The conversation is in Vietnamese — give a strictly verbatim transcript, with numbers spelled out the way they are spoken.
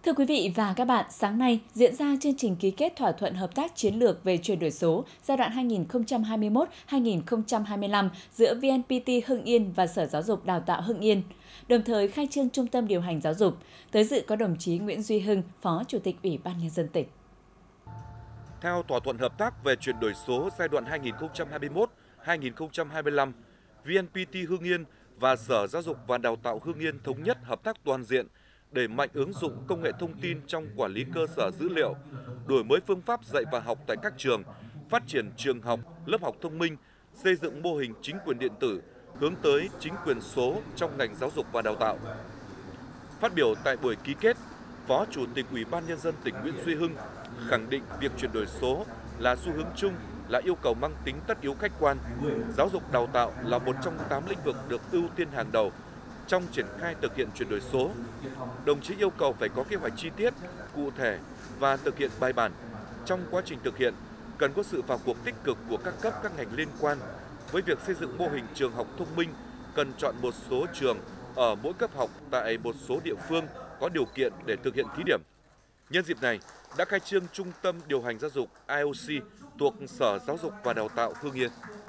Thưa quý vị và các bạn, sáng nay diễn ra chương trình ký kết thỏa thuận hợp tác chiến lược về chuyển đổi số giai đoạn hai nghìn không trăm hai mươi mốt đến hai nghìn không trăm hai mươi lăm giữa vê en pê tê Hưng Yên và Sở Giáo dục Đào tạo Hưng Yên, đồng thời khai trương Trung tâm điều hành giáo dục. Tới dự có đồng chí Nguyễn Duy Hưng, Phó Chủ tịch Ủy ban Nhân dân tỉnh. Theo thỏa thuận hợp tác về chuyển đổi số giai đoạn hai nghìn không trăm hai mươi mốt đến hai nghìn không trăm hai mươi lăm, vê en pê tê Hưng Yên và Sở Giáo dục và Đào tạo Hưng Yên thống nhất hợp tác toàn diện, đẩy mạnh ứng dụng công nghệ thông tin trong quản lý cơ sở dữ liệu, đổi mới phương pháp dạy và học tại các trường, phát triển trường học, lớp học thông minh, xây dựng mô hình chính quyền điện tử, hướng tới chính quyền số trong ngành giáo dục và đào tạo. Phát biểu tại buổi ký kết, Phó Chủ tịch Ủy ban Nhân dân tỉnh Nguyễn Duy Hưng khẳng định việc chuyển đổi số là xu hướng chung, là yêu cầu mang tính tất yếu khách quan. Giáo dục đào tạo là một trong tám lĩnh vực được ưu tiên hàng đầu trong triển khai thực hiện chuyển đổi số. Đồng chí yêu cầu phải có kế hoạch chi tiết, cụ thể và thực hiện bài bản. Trong quá trình thực hiện, cần có sự vào cuộc tích cực của các cấp các ngành liên quan. Với việc xây dựng mô hình trường học thông minh, cần chọn một số trường ở mỗi cấp học tại một số địa phương có điều kiện để thực hiện thí điểm. Nhân dịp này, đã khai trương Trung tâm điều hành giáo dục i o xê thuộc Sở Giáo dục và Đào tạo Hưng Yên.